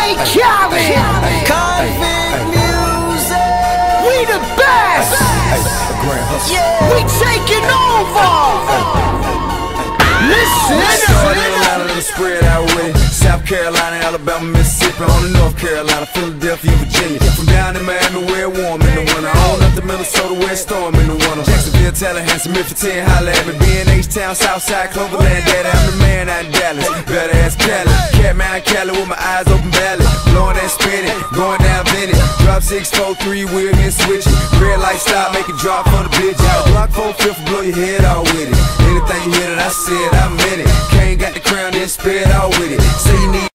Khaled. Convict music. We the best. Yeah. We taking over. Listen. Spread out with it. South Carolina, Alabama, Mississippi, on to North Carolina, Philadelphia, Virginia. From down in Miami, where it warm in the winter, on up to Minnesota, where it storm in the winter. Jacksonville, Tallahassee, Memphis, 10, holla at me. B&H Town, Southside, Cloverland, Daddy, I'm the man out in Dallas. Better ask Cali. Catman, Cali with my eyes open, valley. Blowing and spinning, going down Vinny. Drop 6, 4, 3, wheel and switch it. Red light stop, make it drop for the bitch. Out block 4, 5th, blow your head out with it. Anything you hear that I said, I meant it. Kane got the crown, then spread out with it. Say you need